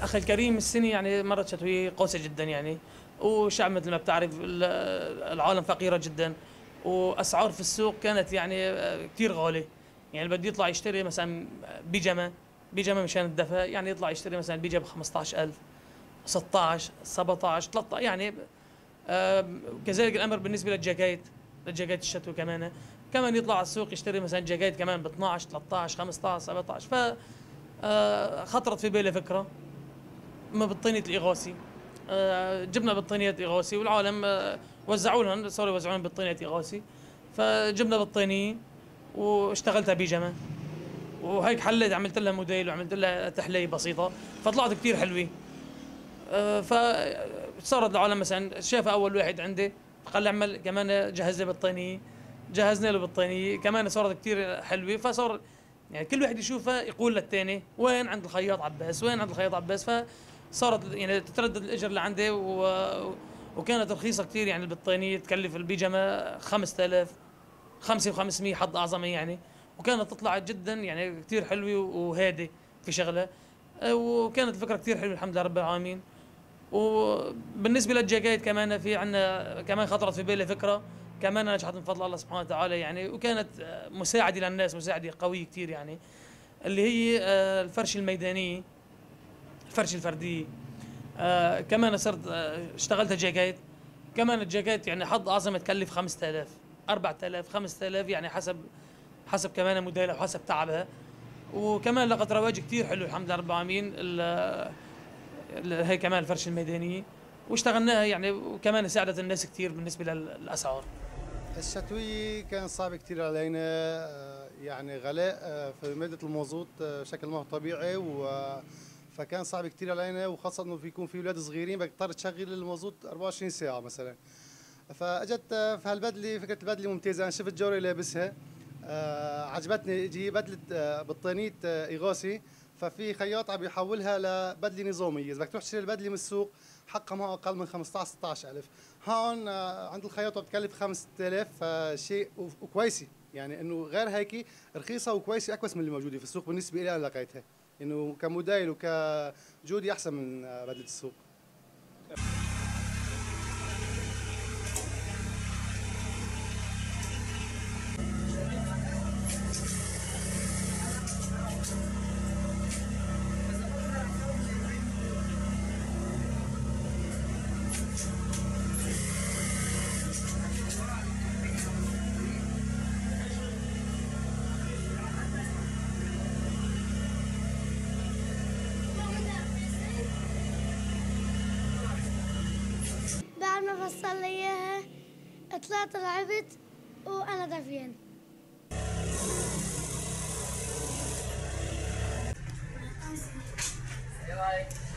اخي الكريم، السنه يعني مرت شتويه قوسه جدا يعني. وشعب مثل ما بتعرف العالم فقيره جدا. واسعار في السوق كانت يعني كثير غاليه. يعني اللي بده يطلع يشتري مثلا بيجامه مشان الدفا، يعني يطلع يشتري مثلا بيجا ب 15000، 16 17 13 يعني. كذلك الامر بالنسبه للجاكيت الشتوي كمان يطلع على السوق يشتري مثلا جاكيت كمان ب 12 13 15 17. ف خطرت في بالي فكره ما بطانيه الاغاثي. جبنا بطانيات اغاثي، والعالم وزعوا لهم، صاروا يوزعون بطانيات اغاثي. فجبنا بطانيه واشتغلتها بيجامه، وهيك حليت، عملت لها موديل وعملت لها تحليه بسيطه، فطلعت كثير حلوه. فصارت العالم مثلا شافها اول واحد عندي، قال لي اعمل كمان، جهز لي بطانيه. جهزنا له بطانيه كمان، صارت كثير حلوه. فصار يعني كل واحد يشوفها يقول للثاني وين عند الخياط عباس، وين عند الخياط عباس. فصارت يعني تتردد الاجر لعندي وكانت رخيصه كثير. يعني البطانيه تكلف البيجامه 5000، 5500 حد اعظمي يعني. وكانت تطلع جدا يعني كثير حلوه وهادي في شغله. وكانت الفكره كثير حلوه الحمد لله رب العالمين. وبالنسبه للجاكيت كمان في عندنا كمان خطرت في بالي فكره كمان نجحت من فضل الله سبحانه وتعالى يعني. وكانت مساعده للناس، مساعده قويه كثير يعني، اللي هي الفرش الميدانيه، الفرش الفرديه. كمان صرت اشتغلت جاكيت. كمان الجاكيت يعني حد اعظم تكلف 5000، 4000، 5000 يعني حسب كمان موديلها وحسب تعبها. وكمان لقت رواج كثير حلو الحمد لله رب العالمين. هي كمان الفرش الميدانيه، واشتغلناها يعني، وكمان ساعدت الناس كثير بالنسبه للاسعار. الشتوي كان صعب كثير علينا، يعني غلاء في مادة المازوت بشكل ما هو طبيعي، فكان صعب كثير علينا، وخاصة انه يكون في اولاد صغيرين بدك تضطر تشغل المازوت 24 ساعة مثلا. فاجت في هالبدلة فكرة البدلة ممتازة، انا شفت جاري لابسها عجبتني، اجي بدلة بطانية اغاثي، ففي خياط عم يحولها لبدله نظاميه، اذا بدك تروح تشتري البدله من السوق حقها ما اقل من 15 16000. هون عند الخياط بتكلف 5000، فشيء وكويسه، يعني انه غير هيك رخيصه وكويسه، اكوس من اللي موجوده في السوق بالنسبه لي. انا لقيتها انه كموديل وكجودي احسن من بدله السوق. بعد ما فصل لي اياها طلعت لعبت وانا دافيان. ايه رايك؟